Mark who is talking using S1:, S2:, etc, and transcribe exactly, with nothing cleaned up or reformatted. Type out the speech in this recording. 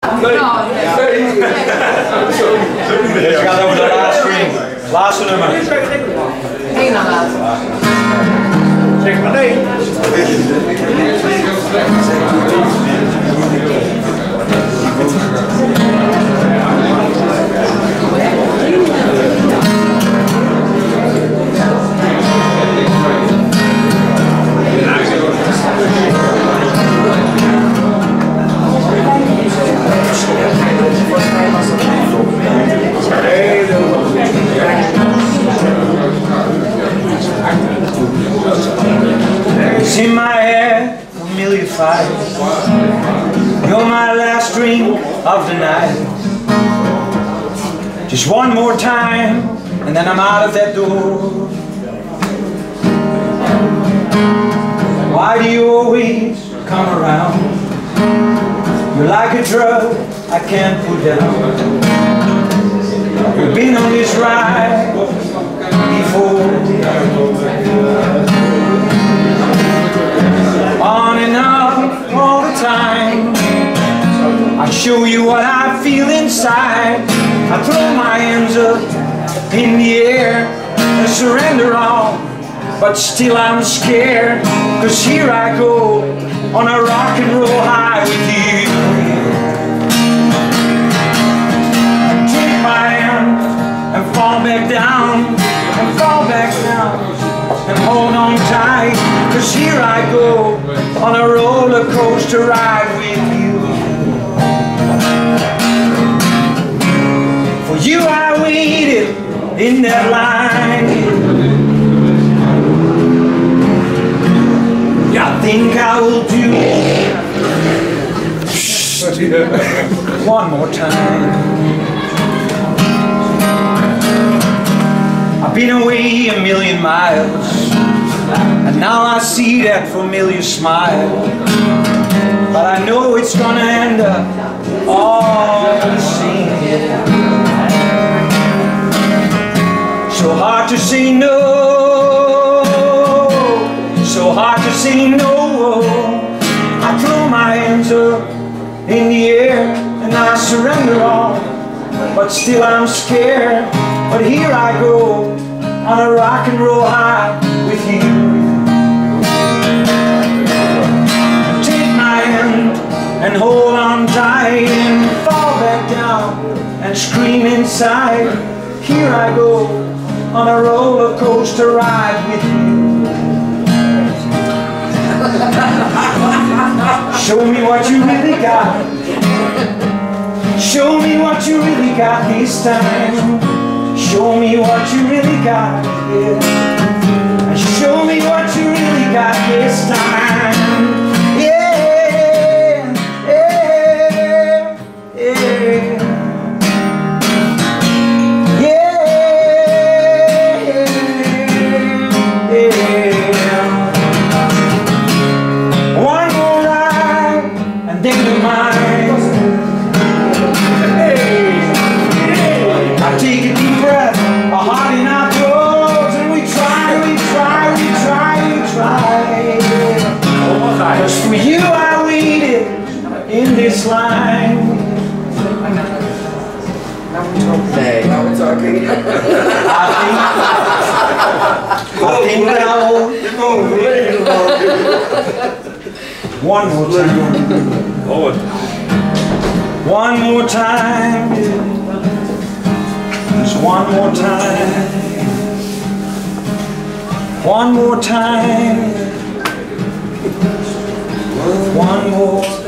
S1: Nee. Nee. Het gaat over de laatste string. Laatste nummer.
S2: Eén na laatste.
S1: Zeg maar nee. It's in my head, familiar fight. You're my last drink of the night. Just one more time, and then I'm out of that door. Why do you always come around? You're like a drug I can't put down. We've been on this ride before. On and off all the time. I show you what I feel inside. I throw my hands up in the air and surrender all, but still I'm scared, cause here I go on a rock and roll high with you. Take my hand and fall back down, and fall back down, and hold on tight, cause here I go on a roller coaster ride with you. For you I waited in that line. I think I will do it one more time. I've been away a million miles, and now I see that familiar smile, but I know it's gonna end up all the same. So hard to say no, so hard to say no. I throw my hands up in the air and I surrender all, but still I'm scared. But here I go on a rock and roll high with you. Take my hand and hold on tight, and fall back down and scream inside. Here I go on a roller coaster ride with you. Show me what you really got. Show me what you really got this time. Show me what you really got, yeah. Show me what you really got this time. Yeah, yeah, yeah. For you I waited in this line.
S3: Hey, now we're talking.
S1: I think, I think that I will one more time. One more time. Just one more time. One more time. One more